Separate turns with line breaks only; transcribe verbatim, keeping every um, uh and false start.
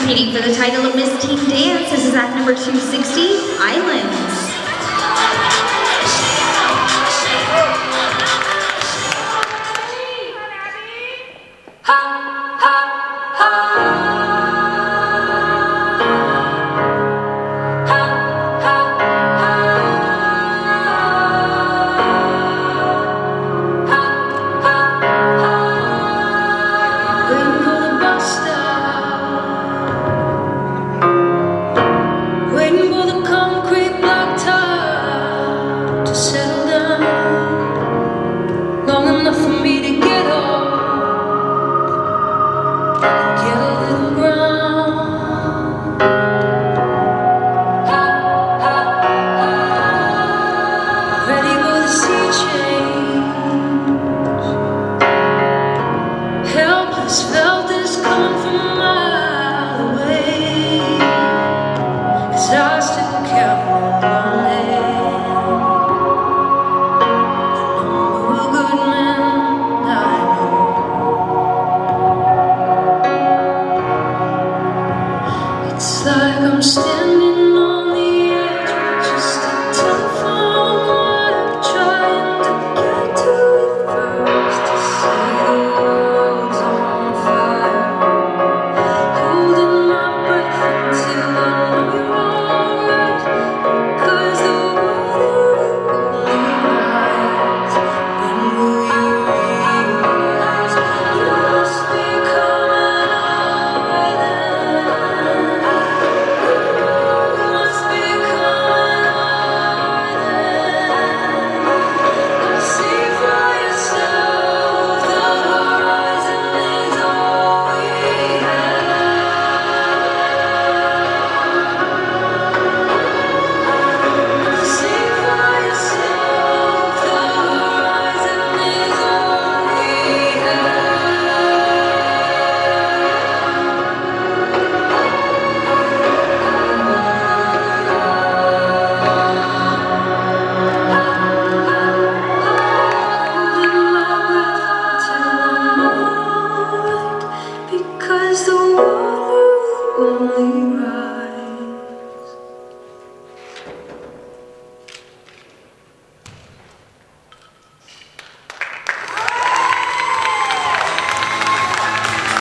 competing for the title of Miss Teen Dance. This is act number two sixty, Islands.
Felt this coming from a mile away, 'cause I still count on it. The number of good men I know. It's like I'm standing